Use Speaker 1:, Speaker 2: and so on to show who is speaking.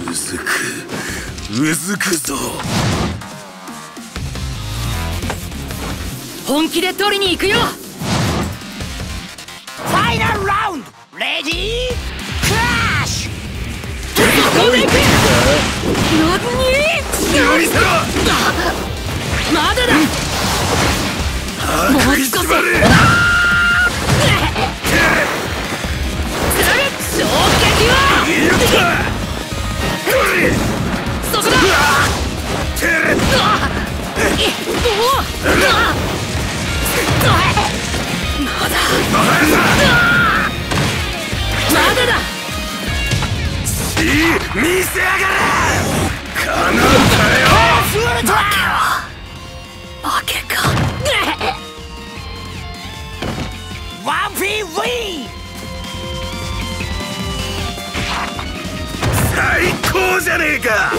Speaker 1: うずくぞ。
Speaker 2: 本気で取りに行くよ。
Speaker 3: ファイナルラウンドレディークラッシュ。
Speaker 2: そこで行く。何？
Speaker 1: よりさ
Speaker 2: まだだ。もう少し。衝撃はそこだ。まだだ。
Speaker 1: 見せやがれ。かなったよ。
Speaker 2: 負けか。
Speaker 3: ワンピーウィー。
Speaker 1: 最高じゃねえか。